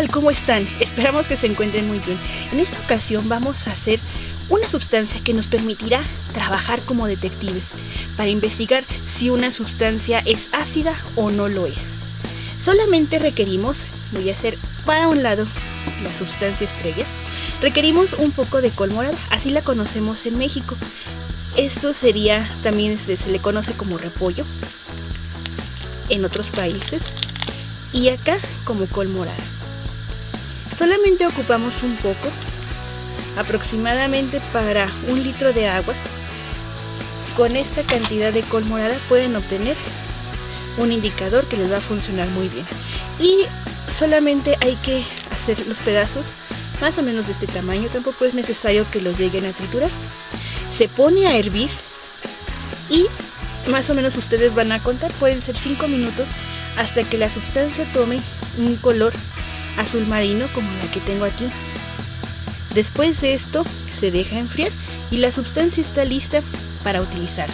tal? ¿Cómo están? Esperamos que se encuentren muy bien. En esta ocasión vamos a hacer una sustancia que nos permitirá trabajar como detectives para investigar si una sustancia es ácida o no lo es. Solamente requerimos, voy a hacer para un lado la sustancia estrella, requerimos un poco de col morada, así la conocemos en México. Esto sería, también se le conoce como repollo en otros países, y acá como col morada. Solamente ocupamos un poco, aproximadamente para 1 litro de agua. Con esta cantidad de col morada pueden obtener un indicador que les va a funcionar muy bien. Y solamente hay que hacer los pedazos más o menos de este tamaño, tampoco es necesario que los lleguen a triturar. Se pone a hervir y más o menos ustedes van a contar, pueden ser 5 minutos hasta que la sustancia tome un color azul marino como la que tengo aquí. Después de esto se deja enfriar y la sustancia está lista para utilizarse.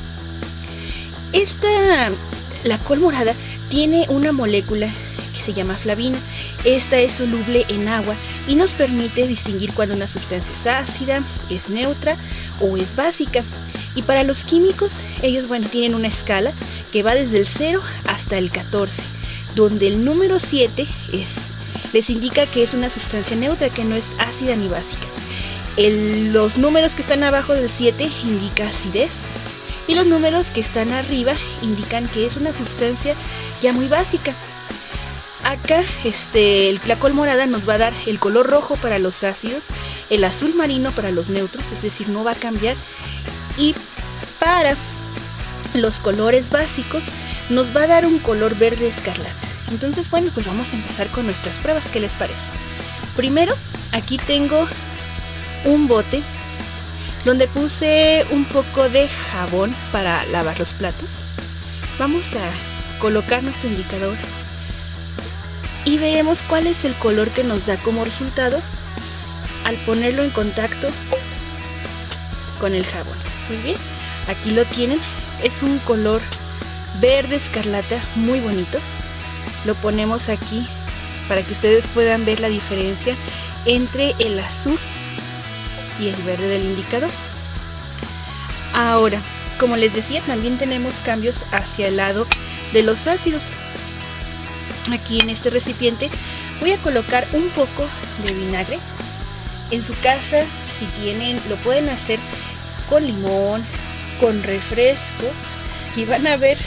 La col morada tiene una molécula que se llama flavina. Esta es soluble en agua y nos permite distinguir cuando una sustancia es ácida, es neutra o es básica. Y para los químicos, ellos tienen una escala que va desde el 0 hasta el 14, donde el número 7 les indica que es una sustancia neutra, que no es ácida ni básica. Los números que están abajo del 7 indican acidez, y los números que están arriba indican que es una sustancia ya muy básica. Acá la col morada nos va a dar el color rojo para los ácidos, el azul marino para los neutros, es decir, no va a cambiar, y para los colores básicos nos va a dar un color verde escarlata. Entonces pues vamos a empezar con nuestras pruebas. ¿Qué les parece? Primero, aquí tengo un bote donde puse un poco de jabón para lavar los platos. Vamos a colocar nuestro indicador y veremos cuál es el color que nos da como resultado al ponerlo en contacto con el jabón. Pues bien, aquí lo tienen, es un color verde escarlata muy bonito. Lo ponemos aquí para que ustedes puedan ver la diferencia entre el azul y el verde del indicador. Ahora, como les decía, también tenemos cambios hacia el lado de los ácidos. Aquí en este recipiente voy a colocar un poco de vinagre. En su casa, si tienen, lo pueden hacer con limón, con refresco, y van a ver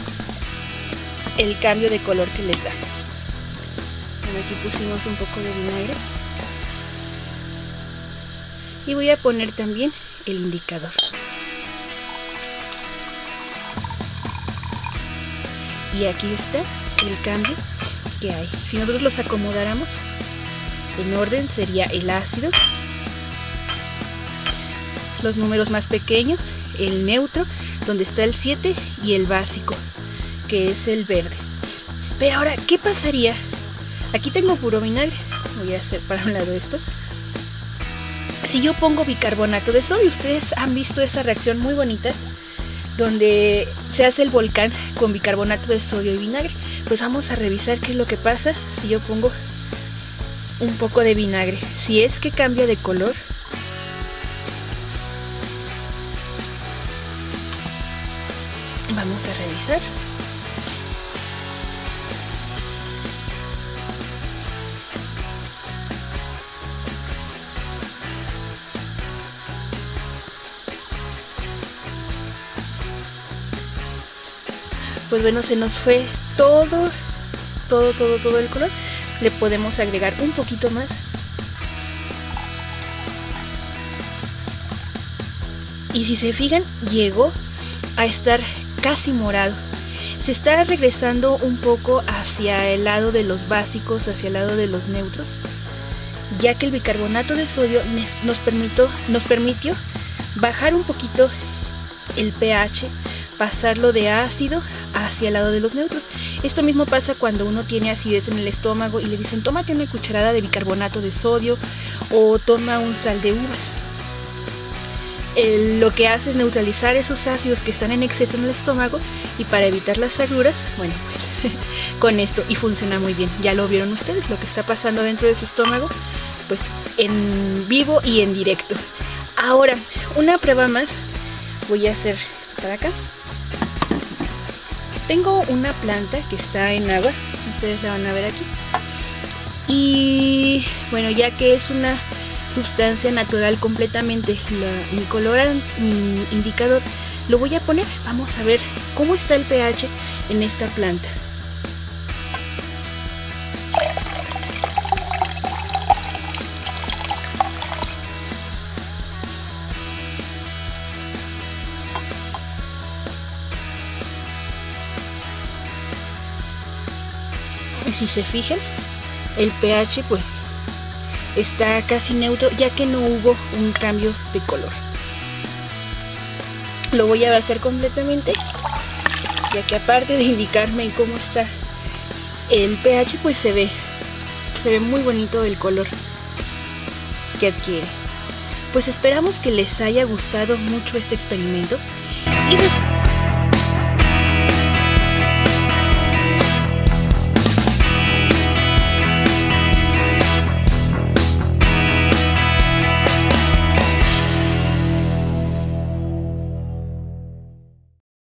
el cambio de color que les da. Aquí pusimos un poco de vinagre y voy a poner también el indicador. Y aquí está el cambio que hay. Si nosotros los acomodáramos en orden, sería el ácido, los números más pequeños, el neutro, donde está el 7, y el básico, que es el verde. Pero ahora, ¿qué pasaría? Aquí tengo puro vinagre, voy a hacer para un lado esto. Si yo pongo bicarbonato de sodio, ustedes han visto esa reacción muy bonita donde se hace el volcán con bicarbonato de sodio y vinagre. Pues vamos a revisar qué es lo que pasa si yo pongo un poco de vinagre, si es que cambia de color. Vamos a revisar. Pues se nos fue todo el color. Le podemos agregar un poquito más. Y si se fijan, llegó a estar casi morado. Se está regresando un poco hacia el lado de los básicos, hacia el lado de los neutros, ya que el bicarbonato de sodio nos permitió bajar un poquito el pH, pasarlo de ácido hacia el lado de los neutros. Esto mismo pasa cuando uno tiene acidez en el estómago y le dicen tómate una cucharada de bicarbonato de sodio o toma un sal de uvas. Lo que hace es neutralizar esos ácidos que están en exceso en el estómago, y para evitar las agruras, con esto y funciona muy bien. Ya lo vieron ustedes lo que está pasando dentro de su estómago, pues en vivo y en directo. Ahora, una prueba más. Voy a hacer esto para acá. Tengo una planta que está en agua, ustedes la van a ver aquí. Y bueno, ya que es una sustancia natural completamente, mi colorante, mi indicador, lo voy a poner. Vamos a ver cómo está el pH en esta planta. Y si se fijan, el pH pues está casi neutro, ya que no hubo un cambio de color. Lo voy a vaciar completamente, ya que aparte de indicarme cómo está el pH, pues se ve muy bonito el color que adquiere. Pues esperamos que les haya gustado mucho este experimento y